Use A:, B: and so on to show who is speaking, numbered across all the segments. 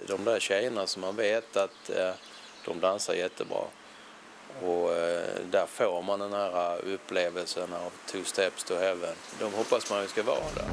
A: De där tjejerna som man vet att de dansar jättebra. Och där får man den här upplevelsen av 2 steps to heaven. De hoppas man ju ska vara där.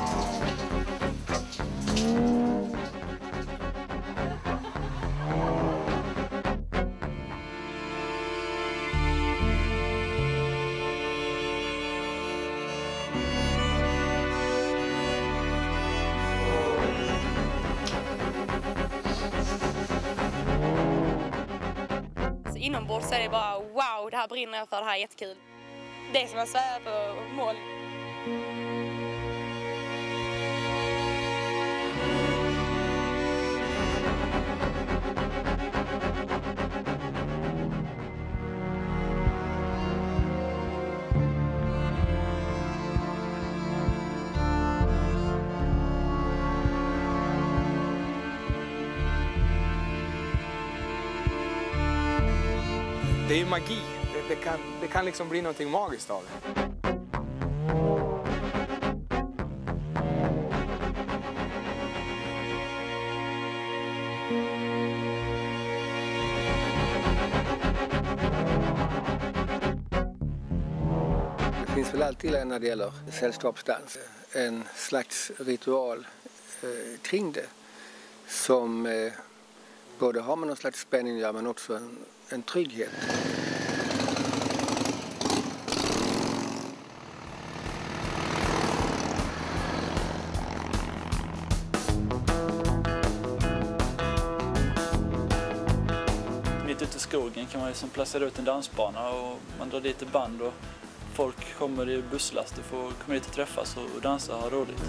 B: Inombords så är det bara wow, det här brinner jag för, det här är jättekul. Det är som att sväva på mål.
C: Det är ju magi. Det kan liksom bli någonting magiskt av det.
D: Det finns väl alltid när det gäller sällskapsdans en slags ritual kring det som både har med någon slags spänning men också en trygghet.
E: Mitt ute i skogen kan man liksom placera ut en dansbana och man drar dit ett band och folk kommer i busslast och får komma dit och träffas och dansa och ha roligt.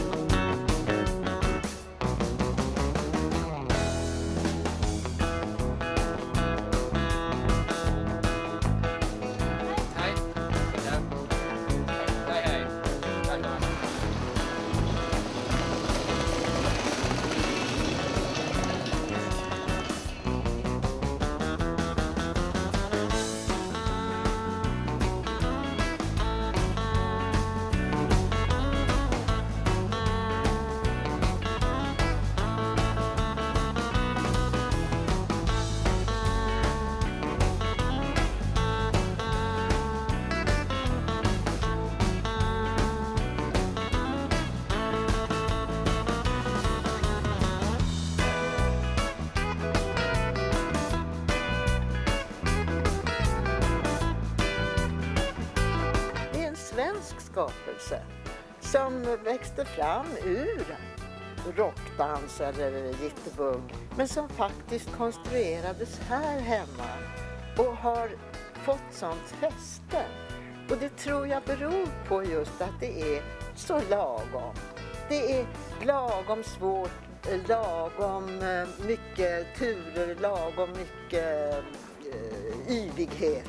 F: Svensk skapelse som växte fram ur rockdans eller jitterbug, men som faktiskt konstruerades här hemma och har fått sånt fäste. Och det tror jag beror på just att det är så lagom. Det är lagom svårt, lagom mycket turer, lagom mycket yvighet.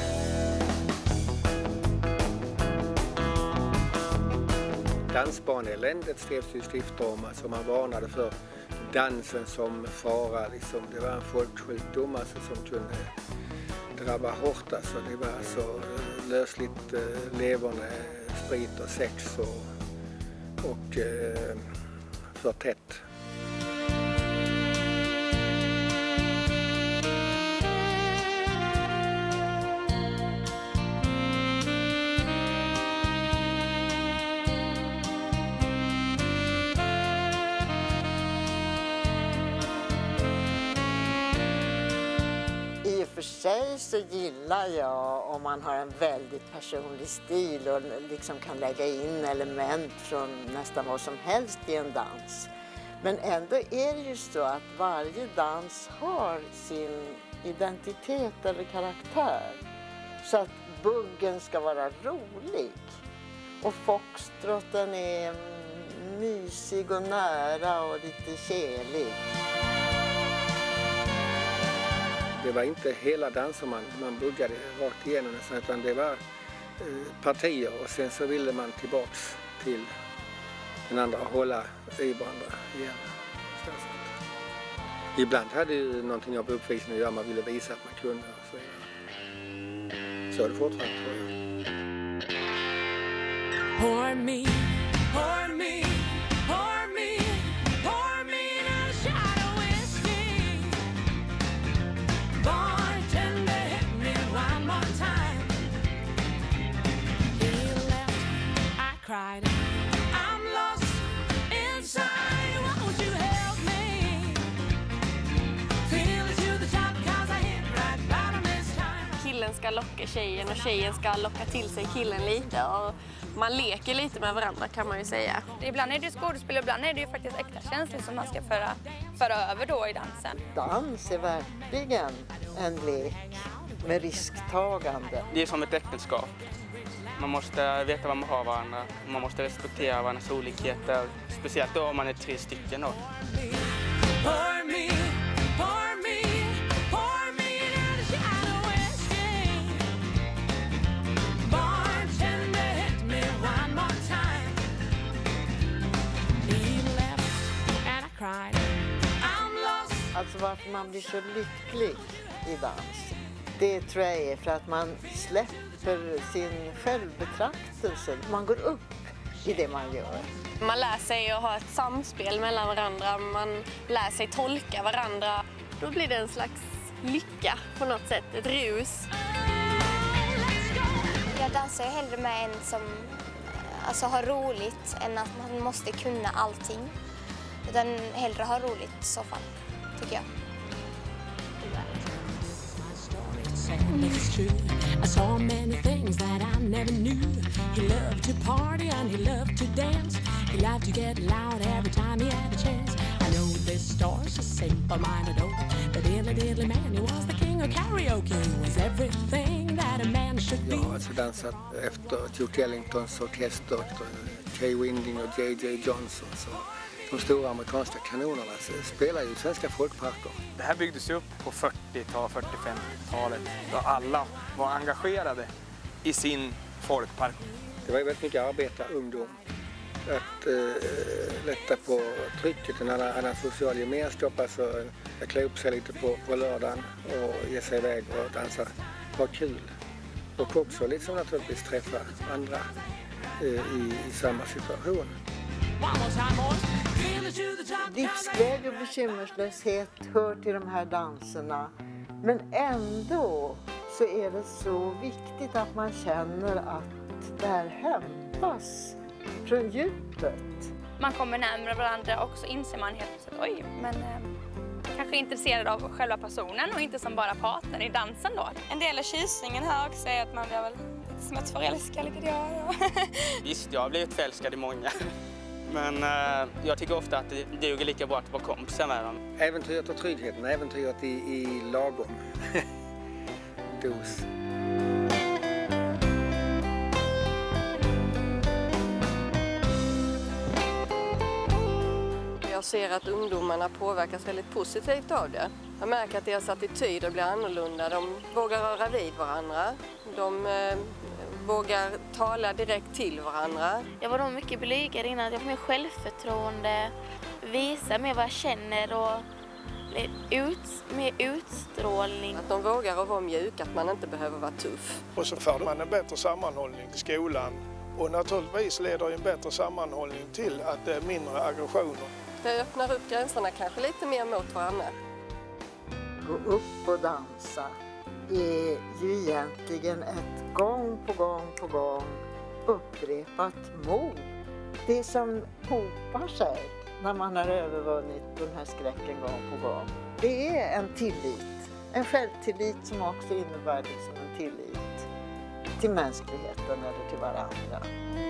D: Dansbaneeländet skrevs i skrifter om, alltså man varnade för dansen som fara. Liksom. Det var en folksjukdom alltså, som kunde drabba hårt. Alltså. Det var alltså lösligt leverne, sprit och sex och för tätt.
F: För sig så gillar jag om man har en väldigt personlig stil och liksom kan lägga in element från nästan vad som helst i en dans. Men ändå är det ju så att varje dans har sin identitet eller karaktär. Så att buggen ska vara rolig och foxtroten är mysig och nära och lite kärlig.
D: Det var inte hela dansen man buggade rakt igenom, utan det var partier och sen så ville man tillbaks till den andra och hålla i varandra igen. Ibland hade ju någonting av uppvisningen att göra, man ville visa att man kunde och så vidare. Så är det fortfarande, tror jag.
G: Pour me, pour me, pour me, pour me in a shadow.
B: ska locka tjejen och tjejen ska locka till sig killen lite. Och man leker lite med varandra kan man ju säga.
G: Ibland är det skådespel, ibland är det ju faktiskt äkta känslor som man ska föra över då i dansen.
F: Dans är verkligen en lek med risktagande.
H: Det är som ett äktenskap. Man måste veta vad man har varandra. Man måste respektera varandras olikheter. Speciellt då om man är 3 stycken. Då.
F: Alltså varför man blir så lycklig i dans, det tror jag är för att man släpper sin självbetraktelse. Man går upp i det man gör.
B: Man lär sig att ha ett samspel mellan varandra, man lär sig tolka varandra. Då blir det en slags lycka på något sätt, ett rus.
I: Jag dansar hellre med en som har roligt än att man måste kunna allting. Utan hellre ha roligt i så fall, tycker jag.
J: It's true. I saw many things that I never knew. He loved to party and he loved to dance. He loved to get loud every time he had a chance. I know this story's a simple-minded old, but diddly man, he was the king of karaoke. He was everything that a man should be.
D: Jag har alltså dansat efter Duke Ellingtons orkester, Kay Winding och J.J. Johnson. Så de stora amerikanska kanonerna spelar ju svenska folkparker.
C: Det här byggdes upp på 40-talet, 40-50-talet då alla var engagerade i sin folkpark.
D: Det var ju väldigt mycket arbetarungdom. Att lätta på trycket, en annan social gemenskap, alltså att klä upp sig lite på lördagen och ge sig iväg och dansa var kul. Och också liksom naturligtvis träffa andra i samma situation.
F: Livsglädje och bekymmerslöshet hör till de här danserna. Men ändå så är det så viktigt att man känner att det här hämtas från djupet.
G: Man kommer närmare varandra och så inser man helt plötsligt, oj, men kanske intresserad av själva personen och inte som bara partner i dansen då.
B: En del av tjusningen här också är att man blir väl smått förälskad lite grann.
H: Visst, jag har blivit förälskad i många. Men jag tycker ofta att det duger lika bra att vara kompisar med dem.
D: Äventyret och tryggheten, äventyret i lagom dos.
K: Jag ser att ungdomarna påverkas väldigt positivt av det. Jag märker att deras attityder blir annorlunda. De vågar röra vid varandra. De vågar tala direkt till varandra.
B: Jag var nog mycket blygare innan. Jag var mer självförtroende, visa mer vad jag känner och mer utstrålning.
K: Att de vågar att vara mjuk, att man inte behöver vara tuff.
L: Och så får man en bättre sammanhållning i skolan. Och naturligtvis leder en bättre sammanhållning till att det är mindre aggressioner.
K: Det öppnar upp gränserna kanske lite mer mot varandra.
F: Gå upp och dansa är ju egentligen ett gång på gång upprepat mod. Det som hopar sig när man har övervunnit den här skräcken gång på gång. Det är en tillit, en självtillit som också innebär liksom en tillit till mänskligheten eller till varandra.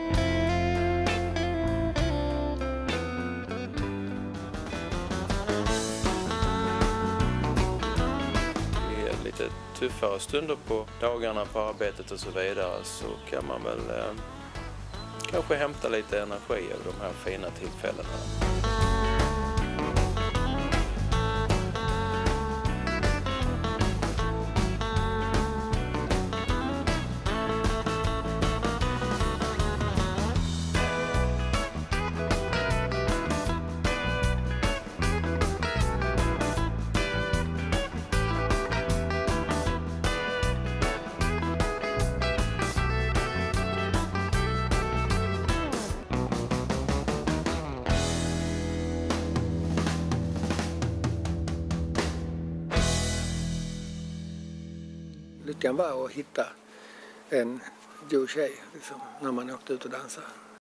A: Lite tuffare stunder på dagarna på arbetet och så vidare så kan man väl kanske hämta lite energi av de här fina tillfällena.
D: Lyckan var att hitta en god tjej liksom, när man åkte ut och dansade.